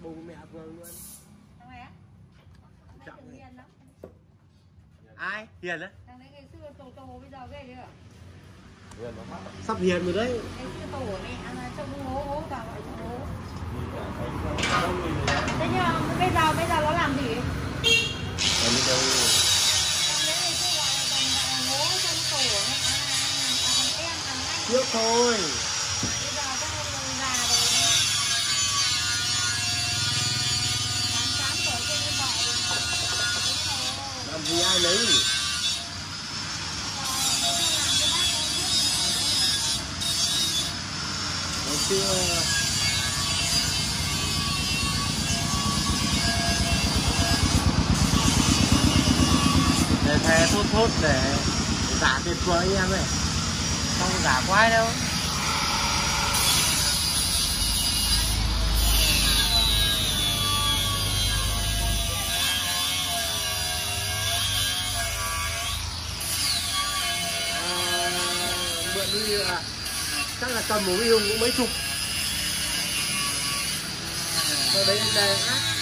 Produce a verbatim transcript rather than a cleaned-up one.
bố mẹ Vương luôn. Thằng này á? Trọng Thằng hiền lắm. Ai? Hiền á? Thằng đấy ngày xưa tổ tổ bây giờ ghê chưa? Hiền nó Sắp hiền rồi đấy. Ngày xưa tổ của mẹ là trông hố hố cả gọi trông hố. Thế nhưng mà bây giờ bây giờ nó làm gì? Làm đâu? Thằng đấy ngày xưa gọi là toàn gọi là hố trong tổ của mẹ là thằng em thằng anh. Trước thôi. Bây giờ chắc là già rồi đấy. tám tám tuổi trên cái vợ rồi. Làm gì ai lấy? Ngày xưa để thề thốt thốt để giả tiền của anh em này, không giả quái đâu. À, mượn đi là chắc là cầm một cái hùng cũng mấy chục rồi đấy, đây